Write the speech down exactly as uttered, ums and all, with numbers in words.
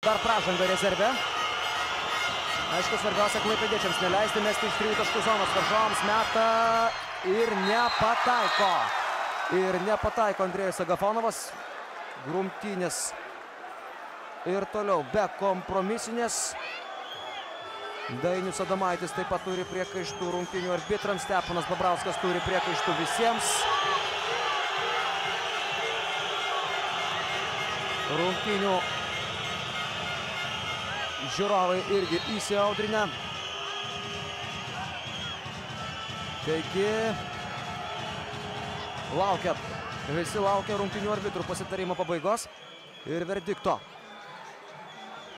dar pražanga rezerve. Aišku, svarbiausia klaipėdiečiams neleisti mesti iš trijų taškų zonos. Varžovams meta ir nepataiko. Ir nepataiko Andrėjus Agafonovas. Grumtynės ir toliau be kompromisinės. Dainius Adomaitis taip pat turi priekaištų rungtynių arbitrams. Steponas Babrauskas turi priekaištų visiems. Rungtynių žiūrovai irgi įsiaudrinę. Taigi, laukia, visi laukia rungtynių arbitrų pasitarimo pabaigos ir verdikto.